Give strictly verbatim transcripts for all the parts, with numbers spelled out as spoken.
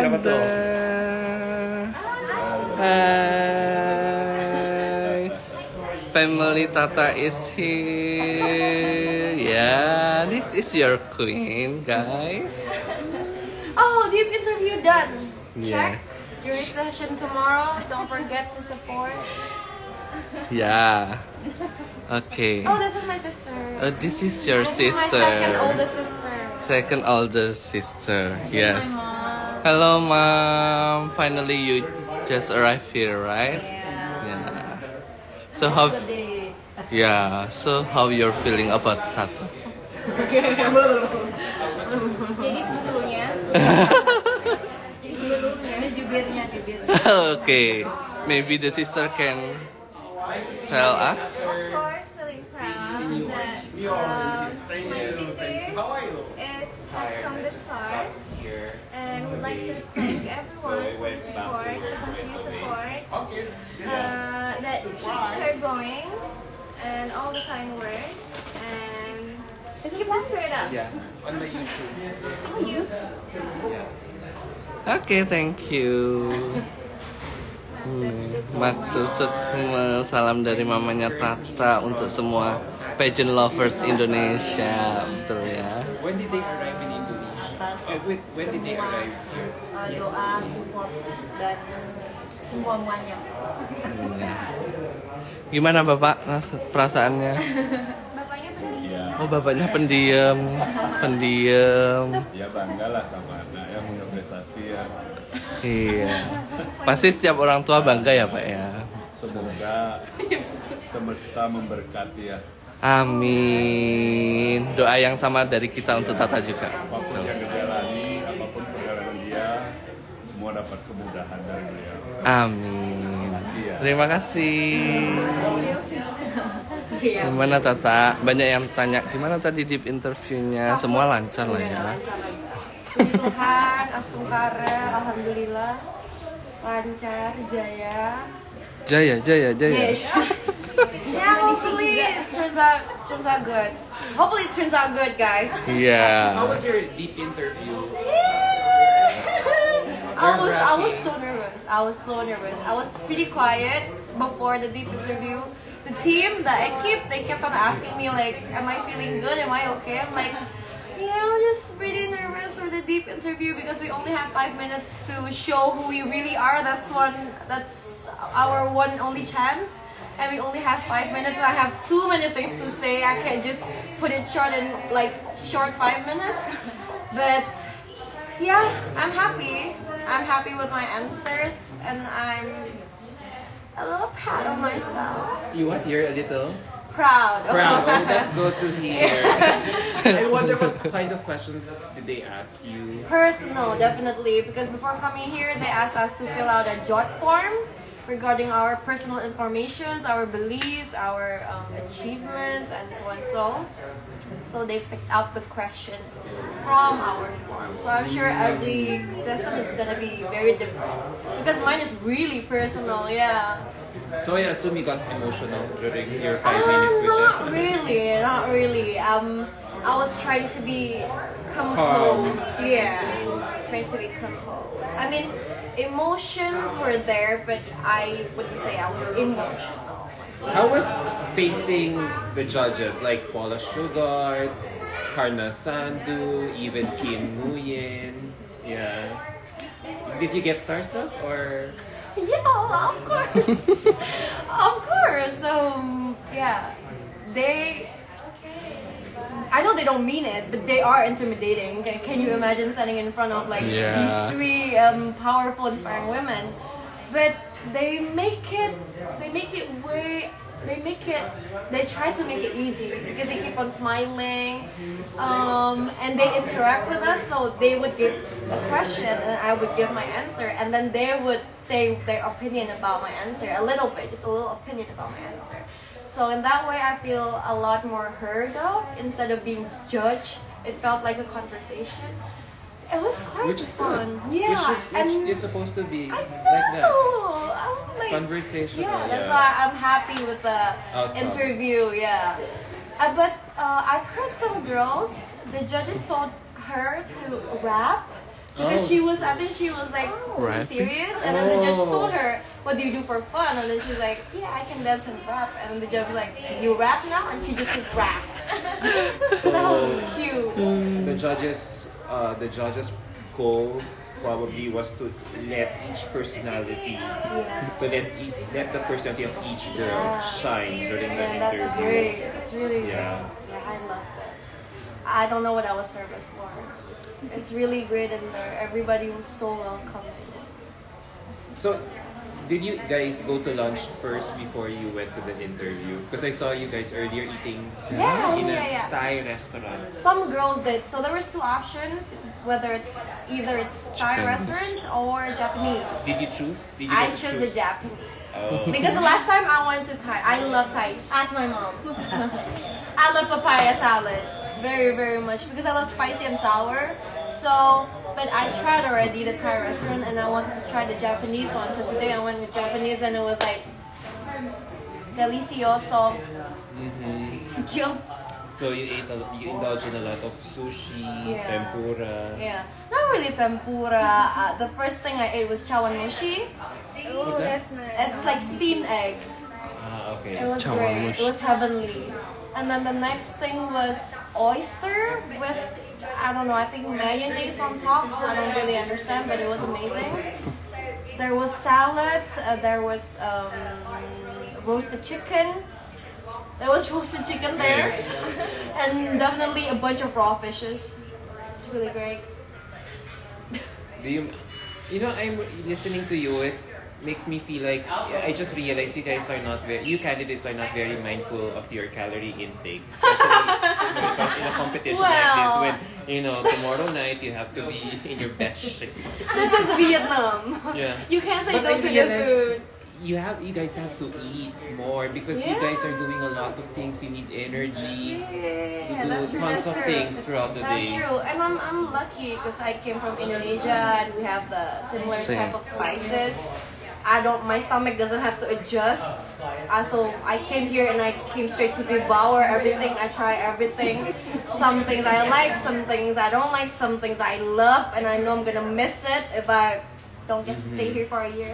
Siapa tuh? Hai. Family Tata is here. Yeah, this is your queen, guys. Oh, deep interview done. Yes. Check. Jury session tomorrow. Don't forget to support. Yeah. Okay. Oh, this is my sister. Oh, this is your This is my sister. second oldest sister. Second older sister. This is Yes. my mom. Hello, mom. Finally, you just arrived here, right? Yeah. Yeah. So how? Yeah. So how you're feeling about Tata? Jadi sebetulnya. Jadi sebetulnya. Ini jubirnya, jubirnya. Okay. Maybe the sister can tell us. Of course, feeling proud that uh, my sister is has come this far, and would like to thank everyone for the support, the continued support, uh, that keeps her going, and all the kind words, and let's keep the spirit up. Yeah, on the YouTube. Oh, YouTube. Okay, thank you. Hmm, matur suksma, salam dari mamanya Tata untuk semua pageant lovers Indonesia, betul ya. When did they arrive in Indonesia? Uh, wait, when did they arrive here? Uh, doa, support, dan semuanya. Hmm. Gimana Bapak ras- perasaannya? Bapaknya pendiam. Oh, bapaknya pendiam, pendiam. Ya banggalah sama anak yang punya prestasi ya. Iya. Pasti setiap orang tua bangga ya Pak ya. Semoga semesta memberkati ya. Amin. Doa yang sama dari kita untuk Tata juga. Apapun yang dijalani, apapun perjalanan dia, semua dapat kemudahan dari beliau. Amin. Makasih ya. Terima kasih. Iya. Gimana Tata? Banyak yang tanya gimana tadi deep interviewnya. Semua lancar lah ya. Puji Tuhan, Asungkara, alhamdulillah lancar, jaya. Jaya, jaya, jaya. Yeah, hopefully it turns out turns out good. Hopefully it turns out good, guys. Iya. How was your deep interview? I was I was so nervous. I was so nervous. I was pretty quiet before the deep interview. The team, the equipe, they kept on asking me like, "Am I feeling good? Am I okay?" I'm like, "Yeah, I'm just pretty nervous for the deep interview because we only have five minutes to show who we really are. That's one. That's our one and only chance." And we only have five minutes and I have too many things to say. I can't just put it short in like short five minutes. But yeah, I'm happy. I'm happy with my answers and I'm a little proud of myself. You what? You're a little Proud. of proud. Oh, myself. that's good to hear. I wonder what kind of questions did they ask you? Personal, definitely, because before coming here, they asked us to fill out a jot form regarding our personal informations, our beliefs, our um, achievements, and so on. So, so they picked out the questions from our form. So I'm sure every contestant is gonna be very different because mine is really personal. Yeah. So I assume you got emotional during your five Uh, minutes with not them. really, not really. Um, I was trying to be composed. Yeah, trying to be composed. I mean, emotions were there, but I wouldn't say I was emotional. How was facing the judges like Paula Sugar, Karna Sandu, even Kim Nguyen? Yeah. Did you get starstruck or? Yeah, of course, of course. Um, yeah, they. I know they don't mean it, but they are intimidating. Can, can you imagine standing in front of like Yeah. these three um, powerful, inspiring women? But they make it. They make it way. They make it. They try to make it easy because they keep on smiling, um, and they interact with us. So they would give a question, and I would give my answer, and then they would say their opinion about my answer, a little bit, just a little opinion about my answer. So in that way, I feel a lot more heard of instead of being judged. It felt like a conversation. It was quite Which is good. fun. Yeah, You should, and you're supposed to be I like that. know. I'm like, Conversational, Yeah, that's yeah. why I'm happy with the Outcome. interview. Yeah, uh, but uh, I've heard some girls. The judges told her to rap Because Oh. she was, I think she was like too Rapping? serious, and then the judge Oh. told her, "What do you do for fun?" And then she's like, "Yeah, I can dance and rap." And the judge was like, "You rap now?" And she just rapped. So that was cute. The judges, uh, the judges' goal probably was to let each personality, Yeah. to let each, let the personality of each girl Yeah. shine during the Yeah, that's interview. great. That's really Yeah. great. Yeah, I love that. I don't know what I was nervous for. It's really great in there. Everybody was so welcoming. So, did you guys go to lunch first before you went to the interview? Because I saw you guys earlier eating Yeah, in a yeah, yeah. Thai restaurant. Some girls did. So there was two options, whether it's either it's Thai Japanese. restaurant or Japanese. Did you choose? Did you I get to chose choose? the Japanese. Oh. Because the last time I went to Thai, I love Thai. Ask my mom. I love papaya salad very, very much because I love spicy and sour. So, but I tried already the Thai restaurant and I wanted to try the Japanese one. So today I went with Japanese and it was like delicioso. Mhm. Yeah. So you ate a, you indulged in a lot of sushi, Yeah. tempura. Yeah, not really tempura. Uh, the first thing I ate was chawanmushi. What's that? It's like steamed egg. Ah, okay. It was great. It Chawanmushi. was heavenly. And then the next thing was oyster with, I don't know, I think mayonnaise on top. I don't really understand, but it was amazing. There was salads. Uh, there was um, roasted chicken. There was roasted chicken there. Yes. And definitely a bunch of raw fishes. It's really great. Do you, you know, I'm listening to you. It makes me feel like I just realized you guys are not very, you candidates are not very mindful of your calorie intake, especially when it comes in a competition like this. Well. When you know tomorrow night you have to be in your best shape. This is Vietnam. Yeah. You can't say But no I to your realized food. You have, you guys have to eat more because you guys are doing a lot of things. You need energy. Yeah, do that's true. tons That's of true. things throughout the That's day. true, and I'm I'm lucky because I came from Indonesia and we have the similar Same. type of spices. I don't. My stomach doesn't have to adjust. Uh, so I came here and I came straight to devour everything. I try everything. Some things I like, some things I don't like, some things I love, and I know I'm gonna miss it if I don't get to stay here for a year.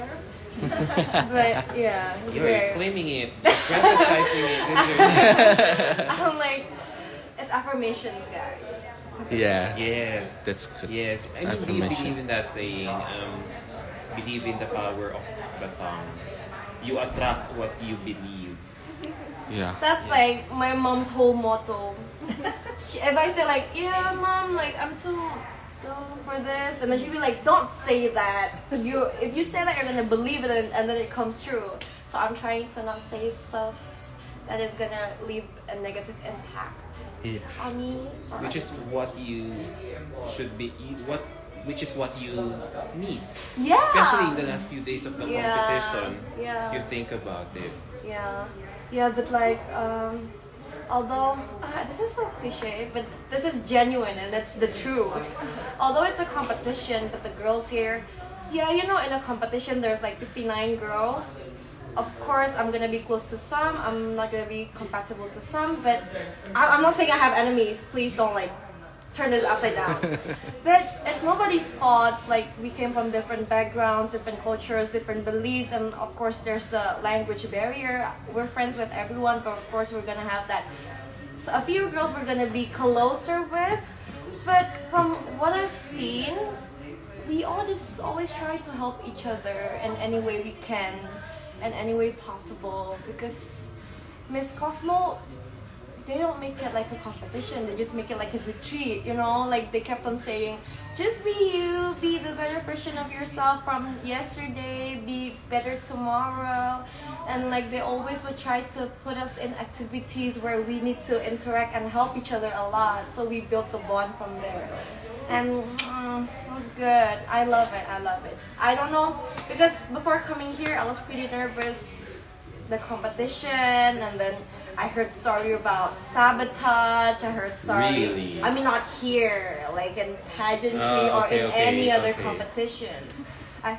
But yeah, it's You're great. claiming it, criticizing it. It's your- I'm like, it's affirmations, guys. Yeah, Yes. that's good. Yes. I mean, do you Affirmation. believe in that saying? Um, believe in the power of the tongue. You attract what you believe. Yeah. That's like my mom's whole motto. She, if I say like, yeah, mom, like I'm too dumb for this, and then she'd be like, don't say that. You, if you say that, you're gonna believe it, and, and then it comes true. So I'm trying to not say stuff that is gonna leave a negative impact Yeah. on me. or Which is what you should be. What, which is what you need. yeah, Especially in the last few days of the Yeah. competition. Yeah. You think about it. Yeah, yeah, but like, um, although uh, this is so cliche, but this is genuine and it's the truth. Although it's a competition, but the girls here, yeah, you know, in a competition there's like fifty-nine girls. Of course, I'm gonna be close to some. I'm not gonna be compatible to some, but I- I'm not saying I have enemies. Please don't like turn this upside down. But it's nobody's fault. Like we came from different backgrounds, different cultures, different beliefs, and of course there's the language barrier. We're friends with everyone, but of course we're gonna have that. So a few girls we're gonna be closer with, but from what I've seen, we all just always try to help each other in any way we can, in any way possible. Because Miss Cosmo, they don't make it like a competition, they just make it like a retreat, you know? Like they kept on saying, just be you, be the better version of yourself from yesterday, be better tomorrow. And like they always would try to put us in activities where we need to interact and help each other a lot. So we built the bond from there. And mm, it was good. I love it, I love it. I don't know, because before coming here, I was pretty nervous, the competition, and then I heard story about sabotage. I heard story. Really? I mean, not here, like in pageantry Oh, or okay, in okay, any other okay. competitions. I,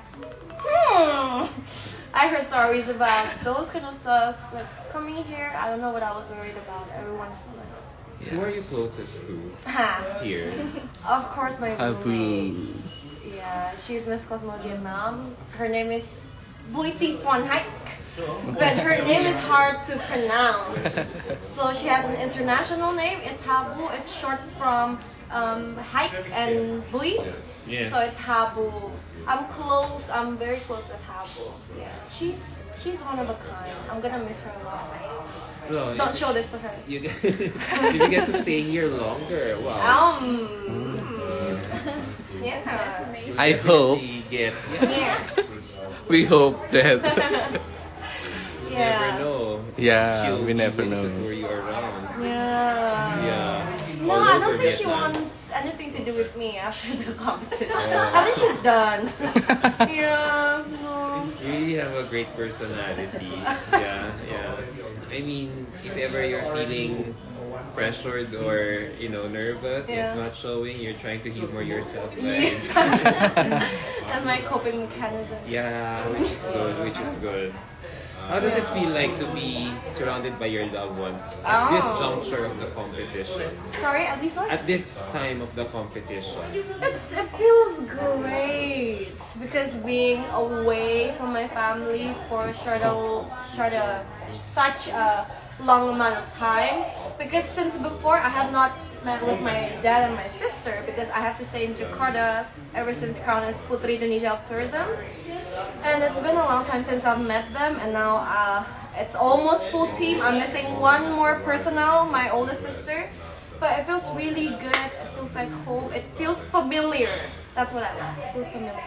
hmm, I heard stories about those kind of stuff, but coming here, I don't know what I was worried about. Everyone's so nice. Who are you closest to Ha. here? Of course, my Habu. roommates. Yeah, she's Miss Cosmo Vietnam. Her name is Buiti Swan Haik. But her name is hard to pronounce. So she has an international name. It's Habu. It's short from um, Haik and Bui. Yes. So it's Habu. I'm close. I'm very close with Habu. Yeah, she's she's one of a kind. I'm gonna miss her a lot. No, Don't show this to her. You get, you get to stay here longer. Wow. Um. Yeah. I hope, You get, Yeah. we hope that. you never Yeah. know. Yeah, She'll we be never willing to know. tour you around. Yeah. Yeah. No, All I over don't think she Vietnam. wants anything to do with me after the competition. I think she's done. Yeah, no. You really have a great personality. Yeah, yeah. I mean, if ever you're feeling pressured or, you know, nervous, Yeah. it's not showing, you're trying to humor yourself. Yeah. Right? That's my coping mechanism. Yeah, which is good, which is good. How does it feel like to be surrounded by your loved ones at this Oh. juncture of the competition? Sorry, at least what? At this time of the competition? It's, it feels great because being away from my family for short a, short a, such a long amount of time. Because since before I have not met with my dad and my sister because I have to stay in Jakarta ever since Crown is Putri Indonesia of Tourism. And it's been a long time since I've met them, and now uh, it's almost full team. I'm missing one more personnel, my oldest sister, but it feels really good. It feels like home. It feels familiar. That's what I like. It feels familiar.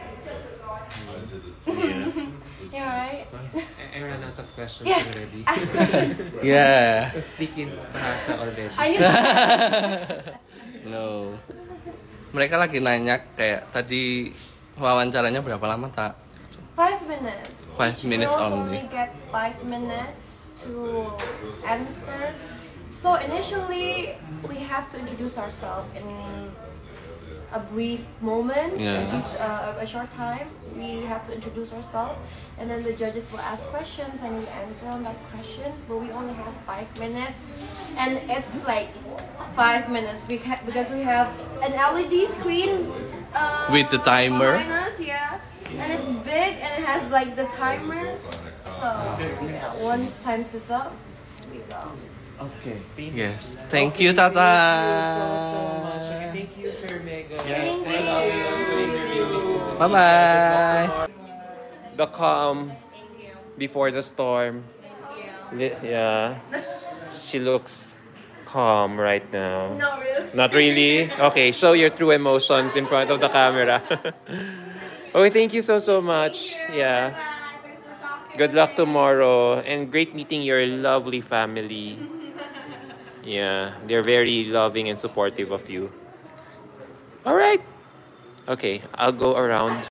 Yeah. Yeah, right? I, I ran out of questions Yeah. already. Ask questions. Yeah. Speaking bahasa already. I need No. Mereka lagi nanya kayak tadi wawancaranya berapa lama tak? five minutes. Five Each minutes girls only. only get five minutes to answer. So initially, we have to introduce ourselves in a brief moment, Yeah. uh, a short time. We have to introduce ourselves, and then the judges will ask questions, and we answer on that question. But we only have five minutes, and it's like five minutes beca- because we have an L E D screen uh, With the timer. behind us, yeah, and it's big and it has like the timer. So yeah, once times is up, we go. Okay. Thank Yes. Thank you, Okay, Tata. Thank you so, so much. And thank you, Sir Mega. Thank I love you. That's what interview is. Bye bye. The calm before the storm. Li- Yeah. She looks calm right now. Not really. Not really? Okay, show your true emotions in front of the camera. Okay, thank you so, so much. Yeah. Thanks for talking. Good luck tomorrow and great meeting your lovely family. Yeah, they're very loving and supportive of you. All right. Okay, I'll go around.